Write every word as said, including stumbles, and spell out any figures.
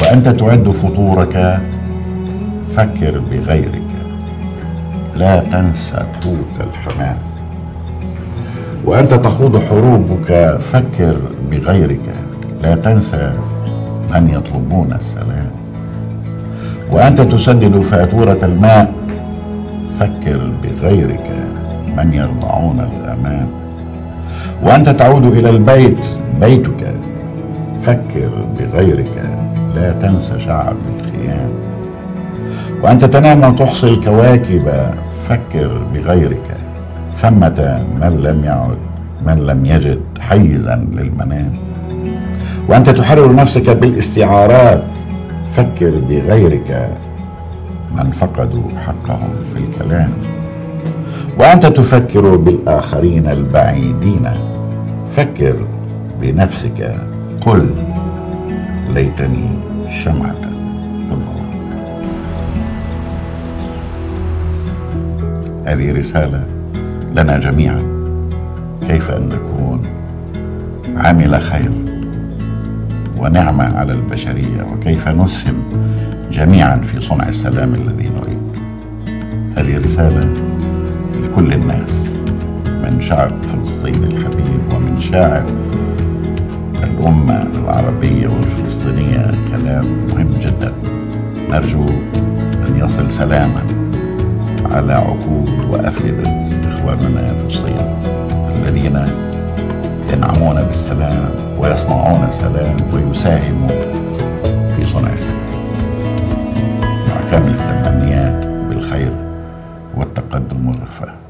وأنت تعد فطورك فكر بغيرك، لا تنسى قوت الحمام. وأنت تخوض حروبك فكر بغيرك، لا تنسى من يطلبون السلام. وأنت تسدد فاتورة الماء فكر بغيرك، من يرضعون الغمام. وأنت تعود إلى البيت بيتك فكر بغيرك، لا تنسى شعب الخيام. وأنت تنام وتحصي الكواكب فكر بغيرك، ثمة من لم يعد من لم يجد حيزا للمنام. وأنت تحرر نفسك بالاستعارات فكر بغيرك، من فقدوا حقهم في الكلام. وأنت تفكر بالآخرين البعيدين فكر بنفسك، قل ليتني شمعة في الظلام. هذه رسالة لنا جميعا، كيف أن نكون عامل خير ونعمة على البشرية، وكيف نسهم جميعا في صنع السلام الذي نريد. هذه رسالة لكل الناس، من شعب فلسطين الحبيب ومن شاعر الأمة العربية والفلسطينية. كلام مهم جدا، نرجو أن يصل سلاما على عقول وأفئدة إخواننا في الصين الذين ينعمون بالسلام ويصنعون السلام ويساهموا في صنع السلام. مع كامل التمنيات بالخير والتقدم والرفاه.